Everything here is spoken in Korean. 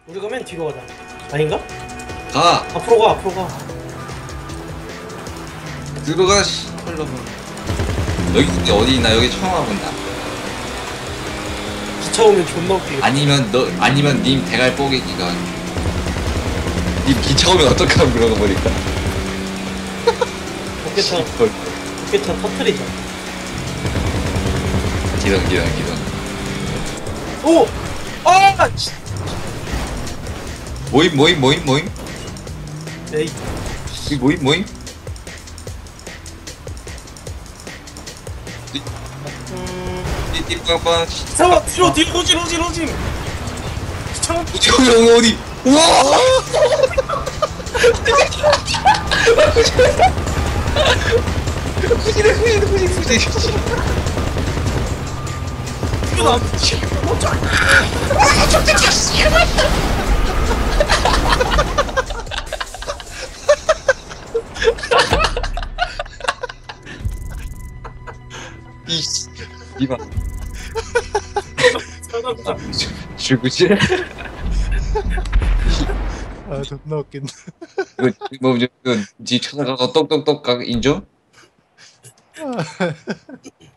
우리가 맨 뒤로 가자. 아닌가? 가! 앞으로 가, 앞으로 가. 들어가, 씨. 헐러버. 여기 어디 있나? 여기 처음 와본다. 기차 오면 존나 웃기겠다. 아니면 님 대갈 뽀개기가. 님 기차 오면 어떡하면 그러고 보니까. 로켓차 터트리자. 기동. 오! 아! 씨. 모임. 에이. 이 모임. 띠띠빵빵. 잠깐만, 뒤로 로진. 잠깐만. 형 어디? 우와! 후지네. 이거 나. 이씨. 이봐. 잠깐만. 죽으지? 아 존나 웃긴다. 이거 니 찾아가서 똑똑똑 인정?